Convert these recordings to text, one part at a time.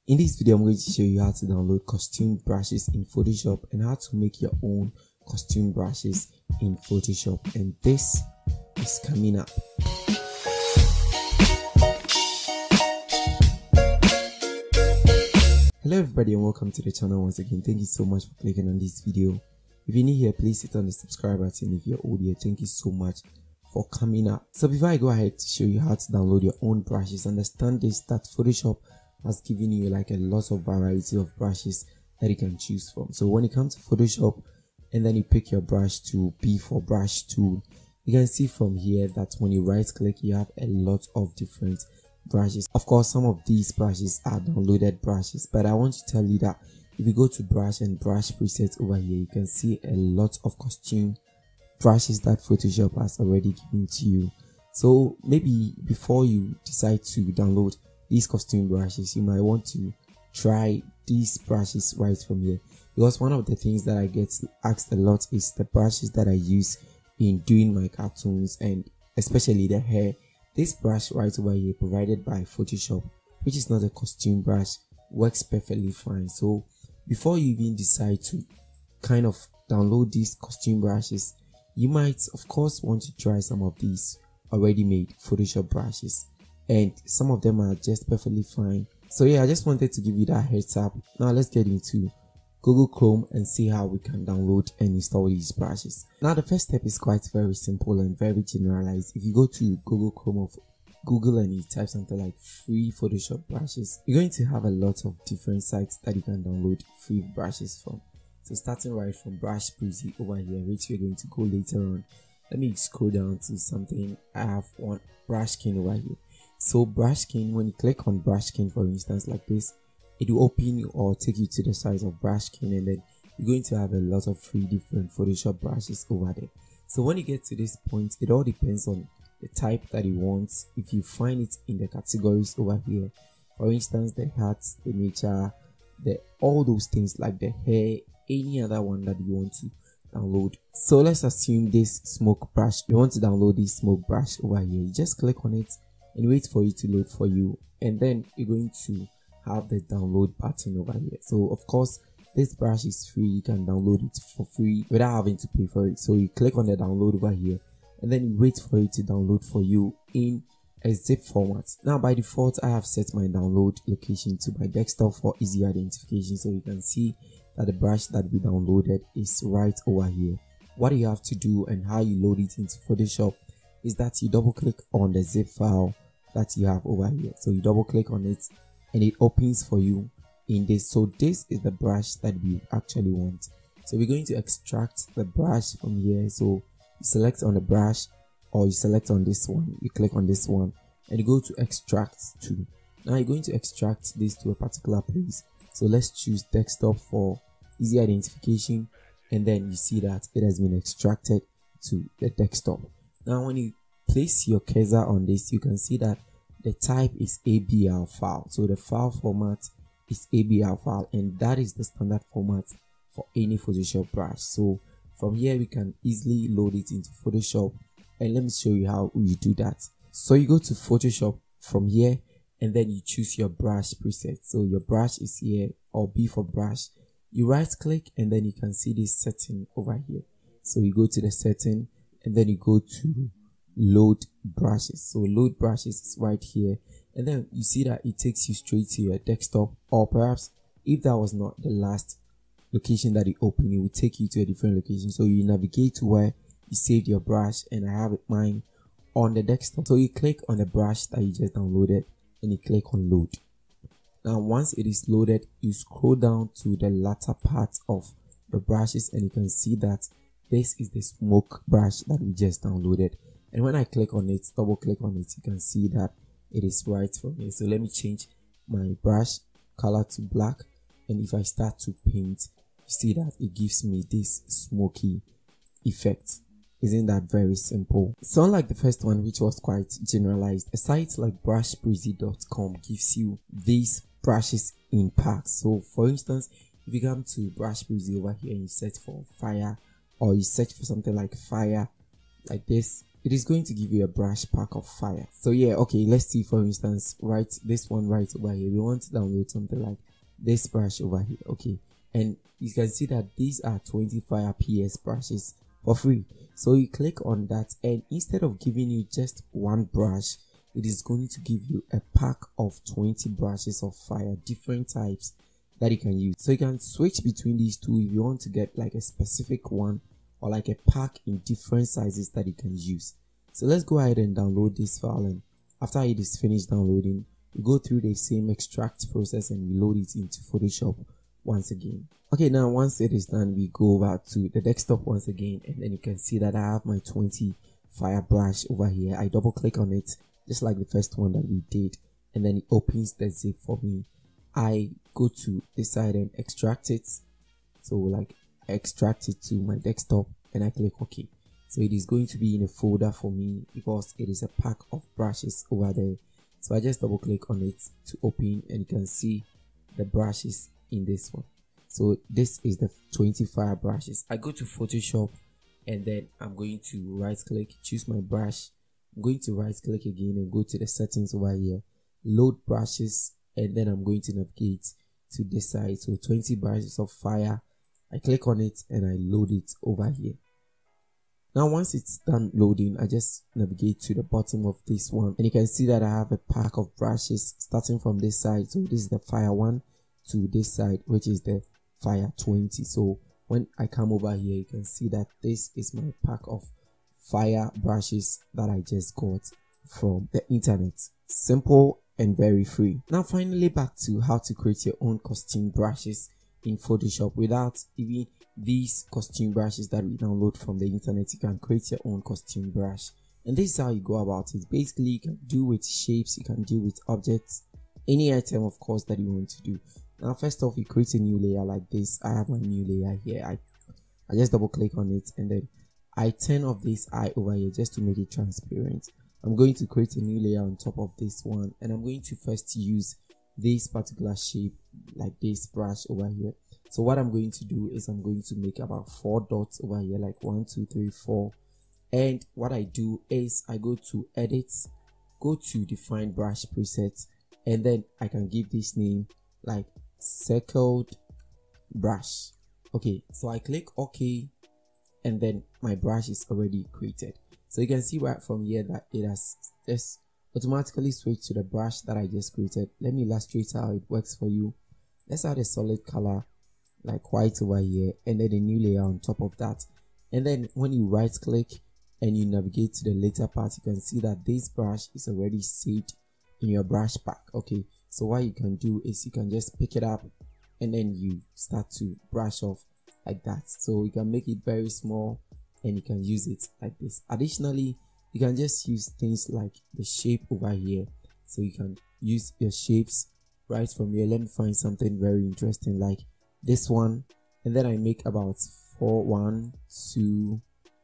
In this video, I'm going to show you how to download costume brushes in Photoshop and how to make your own costume brushes in Photoshop, and this is coming up. Hello everybody and welcome to the channel once again. Thank you so much for clicking on this video. If you're new here, please hit on the subscribe button. If you're old here, thank you so much for coming up. So before I go ahead to show you how to download your own brushes, understand this, that Photoshop has given you like a lot of variety of brushes that you can choose from. So when it comes to Photoshop and then you pick your brush to be for brush tool, you can see from here that when you right click, you have a lot of different brushes. Of course, some of these brushes are downloaded brushes, but I want to tell you that if you go to brush and brush presets over here, you can see a lot of costume brushes that Photoshop has already given to you. So maybe before you decide to download these costume brushes, you might want to try these brushes right from here, because one of the things that I get asked a lot is the brushes that I use in doing my cartoons and especially the hair. This brush right over here, provided by Photoshop, which is not a costume brush, works perfectly fine. So before you even decide to kind of download these costume brushes, you might of course want to try some of these already made Photoshop brushes, and some of them are just perfectly fine. So yeah, I just wanted to give you that heads up. Now let's get into Google Chrome and see how we can download and install these brushes. Now the first step is quite very simple and very generalized. If you go to Google Chrome of Google and you type something like free Photoshop brushes, you're going to have a lot of different sites that you can download free brushes from. So starting right from Brush Preview over here, which we're going to go later on. Let me scroll down to something. I have one Brushkin over here. So Brushkin, when you click on Brushkin for instance like this, it will open or take you to the site of Brushkin, and then you're going to have a lot of free different Photoshop brushes over there. So when you get to this point, it all depends on the type that you want. If you find it in the categories over here, for instance the hats, the nature, the all those things like the hair, any other one that you want to download. So let's assume this smoke brush, you want to download this smoke brush over here. You just click on it and wait for it to load for you, and then you're going to have the download button over here. So of course this brush is free, you can download it for free without having to pay for it. So you click on the download over here and then you wait for it to download for you in a zip format. Now by default I have set my download location to my desktop for easy identification, so you can see that the brush that we downloaded is right over here. What you have to do and how you load it into Photoshop is that you double click on the zip file that you have over here. So you double click on it and it opens for you in this. So this is the brush that we actually want. So we're going to extract the brush from here. So you select on the brush, or you select on this one, you click on this one and you go to extract to. Now you're going to extract this to a particular place. So let's choose desktop for easy identification, and then you see that it has been extracted to the desktop. Now when you place your cursor on this, you can see that the type is ABR file. So the file format is ABR file, and that is the standard format for any Photoshop brush. So from here we can easily load it into Photoshop, and let me show you how you do that. So you go to Photoshop from here and then you choose your brush preset. So your brush is here, or B for brush. You right click and then you can see this setting over here. So you go to the setting and then you go to load brushes. So load brushes is right here, and then you see that it takes you straight to your desktop, or perhaps if that was not the last location that you open, it will take you to a different location. So you navigate to where you saved your brush, and I have mine on the desktop. So you click on the brush that you just downloaded and you click on load. Now once it is loaded, you scroll down to the latter part of the brushes and you can see that this is the smoke brush that we just downloaded. And when I click on it, double click on it, you can see that it is right from here. So let me change my brush color to black, and if I start to paint, you see that it gives me this smoky effect. Isn't that very simple? So unlike the first one, which was quite generalized, a site like brushprezi.com gives you these brushes in packs. So for instance, if you come to Brush Prezi over here and you search for fire, or you search for something like fire like this, it is going to give you a brush pack of fire. So yeah, okay, let's see. For instance, right, this one right over here, we want to download something like this brush over here. Okay, and you can see that these are 20 fire PS brushes for free. So you click on that, and instead of giving you just one brush, it is going to give you a pack of 20 brushes of fire, different types that you can use. So you can switch between these two if you want to get like a specific one, or like a pack in different sizes that you can use. So let's go ahead and download this file, and after it is finished downloading, we go through the same extract process and we load it into Photoshop once again. Okay, now once it is done, we go over to the desktop once again, and then you can see that I have my 20 fire brush over here. I double click on it just like the first one that we did, and then it opens the zip for me. I go to this side and extract it. So like I extract it to my desktop and I click OK. So it is going to be in a folder for me because it is a pack of brushes over there. So I just double click on it to open, and you can see the brushes in this one. So this is the 20 fire brushes. I go to Photoshop, and then I'm going to right click, choose my brush. I'm going to right click again and go to the settings over here, load brushes, and then I'm going to navigate to this side. So 20 brushes of fire. I click on it and I load it over here. Now once it's done loading, I just navigate to the bottom of this one, and you can see that I have a pack of brushes starting from this side. So this is the fire one to this side, which is the fire 20. So when I come over here, you can see that this is my pack of fire brushes that I just got from the internet. Simple and very free. Now finally, back to how to create your own costume brushes in Photoshop. Without even these costume brushes that we download from the internet, you can create your own costume brush, and this is how you go about it. Basically, you can do with shapes, you can do with objects, any item of course that you want to do. Now first off, you create a new layer like this. I have my new layer here. I just double click on it, and then I turn off this eye over here just to make it transparent. I'm going to create a new layer on top of this one, and I'm going to first use this particular shape like this brush over here. So what I'm going to do is I'm going to make about 4 dots over here, like 1 2 3 4. And what I do is I go to edit, go to define brush presets, and then I can give this name like circled brush. Okay, so I click OK, and then my brush is already created. So you can see right from here that it has just automatically switched to the brush that I just created. Let me illustrate how it works for you. Let's add a solid color like white over here, and then a new layer on top of that. And then when you right click and you navigate to the later part, you can see that this brush is already saved in your brush pack. Okay, so what you can do is you can just pick it up and then you start to brush off like that. So you can make it very small and you can use it like this. Additionally, you can just use things like the shape over here. So you can use your shapes right from here. Let me find something very interesting like this one, and then I make about 1 2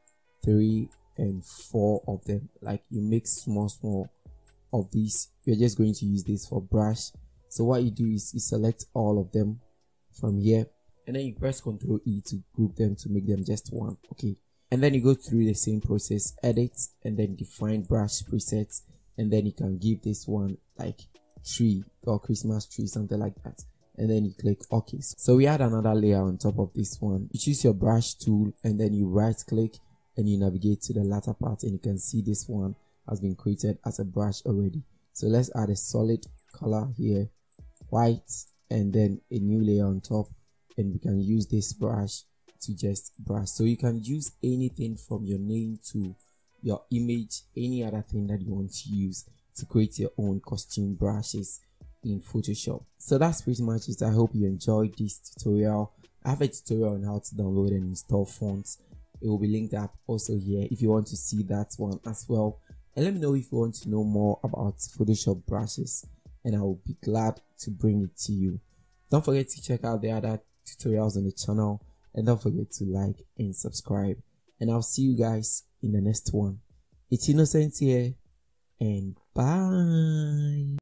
3 and 4 of them. Like you make small of these. You're just going to use this for brush. So what you do is you select all of them from here, and then you press Ctrl E to group them to make them just one. Okay, and then you go through the same process, edit, and then define brush presets, and then you can give this one like tree or Christmas tree, something like that, and then you click OK. So we add another layer on top of this one. You choose your brush tool, and then you right click and you navigate to the latter part, and you can see this one has been created as a brush already. So let's add a solid color here, white, and then a new layer on top, and we can use this brush to just brush. So you can use anything from your name to your image, any other thing that you want to use to create your own costume brushes in Photoshop. So that's pretty much it. I hope you enjoyed this tutorial. I have a tutorial on how to download and install fonts. It will be linked up also here if you want to see that one as well. And let me know if you want to know more about Photoshop brushes, and I will be glad to bring it to you. Don't forget to check out the other tutorials on the channel, and don't forget to like and subscribe, and I'll see you guys in the next one. It's Innocent here, and bye.